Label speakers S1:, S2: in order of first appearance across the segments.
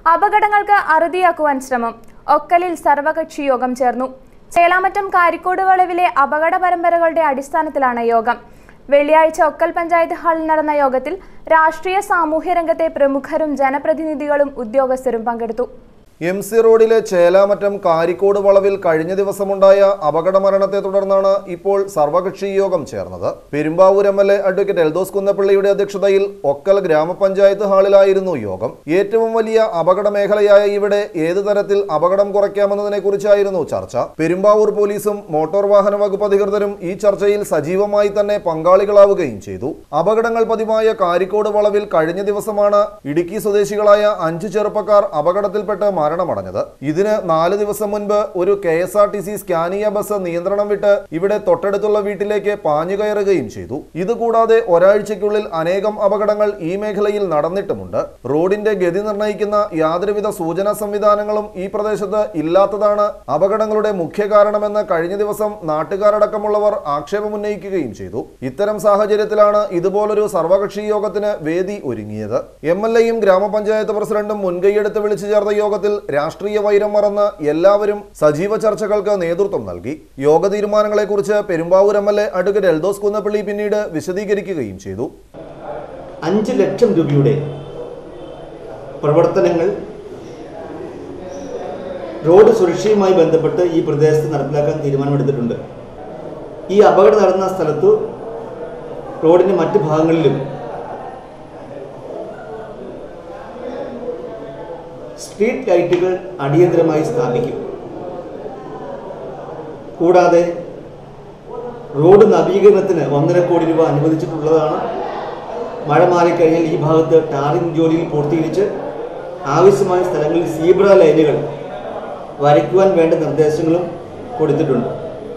S1: അപകടങ്ങൾക്ക് അറുതിയാക്കുവാൻ ശ്രമം. ഒക്കലിൽ സർവകക്ഷി യോഗം ചേർന്നു. ചേലാമറ്റം കാരിക്കോട് വളവിലെ അപകട പരമ്പരകളുടെ അടിസ്ഥാനത്തിലാണ് യോഗം. വെള്ളിയാഴ്ച ഒക്കൽ പഞ്ചായത്ത് ഹാളിൽ നടന്ന യോഗത്തിൽ രാഷ്ട്രീയ സാമൂഹ്യ രംഗത്തെ പ്രമുഖരും ജനപ്രതിനിധികളും ഉദ്യോഗസ്ഥരും പങ്കെടുത്തു.
S2: MC റോഡിലെ ചേലാമറ്റം കാരിക്കോട് വളവിൽ കഴിഞ്ഞ ദിവസമുണ്ടായ അപകട മരണത്തെ തുടർന്നാണ് ഇപ്പോൾ സർവകക്ഷി യോഗം ചേർന്നത്. പെരുമ്പാവൂർ MLA അഡ്വക്കേറ്റ് എൽദോസ് കുന്നപ്പള്ളിയുടെ അധ്യക്ഷതയിൽ ഒക്കൽ ഗ്രാമപഞ്ചായത്ത് ഹാളിലായിരുന്നു യോഗം. ഏറ്റവും വലിയ അപകട മേഖലയായ ഇവിടെ ഏത് തരത്തിൽ അപകടം കുറയ്ക്കാമെന്നതിനെ കുറിച്ചായിരുന്നു ചർച്ച. പെരുമ്പാവൂർ പോലീസും മോട്ടോർ വാഹന വകുപ്പ് അധികൃതരും ഈ ചർച്ചയിൽ സജീവമായി തന്നെ പങ്കാളികളാവുകയും ചെയ്തു. അപകടങ്ങൾ പതിവായ കാരിക്കോട് വളവിൽ കഴിഞ്ഞ ദിവസമാണ് ഇടുക്കി സ്വദേശികളായ 5 ചെറുപ്പക്കാർ അപകടത്തിൽപ്പെട്ട് മരണമടഞ്ഞത്. ഇതിന് 4 ദിവസം മുൻപ് ഒരു KSRTC സ്കാനിയ ബസ് നിയന്ത്രണം വിട്ട് ഇവിടെ തൊട്ടടുത്തുള്ള വീട്ടിലേക്ക് പാഞ്ഞു കയറുകയും ചെയ്തു. ഇതുകൂടാതെ ഒരാഴ്ചയ്ക്കുള്ളിൽ അനേകം അപകടങ്ങൾ ഈ മേഖലയിൽ നടന്നിട്ടുമുണ്ട്. റോഡിന്റെ ഗതി നിർണ്ണയിക്കുന്ന യാതൊരുവിധ സൂചനാ സംവിധാനങ്ങളും ഈ പ്രദേശത്ത് ഇല്ലാത്തതാണ് അപകടങ്ങളുടെ മുഖ്യ കാരണമെന്ന് കഴിഞ്ഞ ദിവസം നാട്ടുകാരടക്കമുള്ളവർ ആക്ഷേപമുന്നയിക്കുകയും ചെയ്തു. ഇത്തരം സാഹചര്യത്തിലാണ് ഇതുപോലൊരു സർവകക്ഷി യോഗത്തിന് വേദി ഒരുങ്ങിയത്. MLAയും ഗ്രാമപഞ്ചായത്ത് പ്രസിഡന്റും മുൻകൈയെടുത്ത് വിളിച്ചു ചേർന്ന യോഗത്തിൽ രാഷ്ട്രീയ വൈരം മറന്ന് എല്ലാവരും സജീവ ചർച്ചകൾക്ക് നേതൃത്വം നൽകി. യോഗ തീരുമാനങ്ങളെക്കുറിച്ച് പെരുമ്പാവൂർ MLA അഡ്വക്കേറ്റ് എൽദോസ് കുന്നപ്പള്ളി പിന്നീട് വിശദീകരിക്കുകയും ചെയ്തു.
S3: 5 ലക്ഷം രൂപയുടെ പ്രവർത്തനങ്ങൾ റോഡ് സുരക്ഷയുമായി ബന്ധപ്പെട്ട് ഈ പ്രദേശത്ത് നടപ്പിലാക്കാൻ തീരുമാനമെടുത്തിട്ടുണ്ട്. ഈ അപകടം നടന്ന സ്ഥലത്തു റോഡിന്റെ മറ്റു ഭാഗങ്ങളിലും സ്ട്രീറ്റ് ലൈറ്റുകൾ അടിയന്തരമായി സ്ഥാപിക്കും. കൂടാതെ റോഡ് നവീകരണത്തിന് 1.5 കോടി രൂപ അനുവദിച്ചിട്ടുള്ളതാണ്. മഴ മാറിക്കഴിഞ്ഞാൽ ഈ ഭാഗത്ത് ടാറിംഗ് ജോലിയിൽ പൂർത്തീകരിച്ച് ആവശ്യമായ സ്ഥലങ്ങളിൽ സീബ്ര ലൈനുകൾ വരയ്ക്കുവാൻ വേണ്ട നിർദ്ദേശങ്ങളും കൊടുത്തിട്ടുണ്ട്.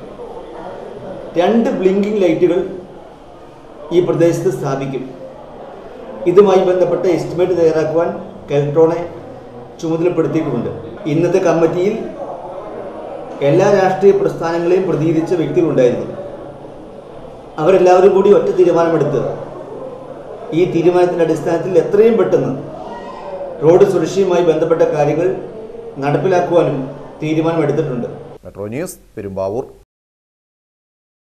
S3: 2 ബ്ലിങ്കിംഗ് ലൈറ്റുകൾ ഈ പ്രദേശത്ത് സ്ഥാപിക്കും. ഇതുമായി ബന്ധപ്പെട്ട എസ്റ്റിമേറ്റ് തയ്യാറാക്കുവാൻ കെൽട്രോണെ ചുമതലപ്പെടുത്തിയിട്ടുണ്ട്. ഇന്നത്തെ കമ്മിറ്റിയിൽ എല്ലാ രാഷ്ട്രീയ പ്രസ്ഥാനങ്ങളെയും പ്രതിനിധീകരിച്ച വ്യക്തികളുണ്ടായിരുന്നു. അവരെല്ലാവരും കൂടി ഒറ്റ തീരുമാനമെടുത്ത് ഈ തീരുമാനത്തിൻ്റെ അടിസ്ഥാനത്തിൽ എത്രയും പെട്ടെന്ന് റോഡ് സുരക്ഷയുമായി ബന്ധപ്പെട്ട കാര്യങ്ങൾ നടപ്പിലാക്കുവാനും തീരുമാനമെടുത്തിട്ടുണ്ട്.
S2: Metro news, Perumbavoor.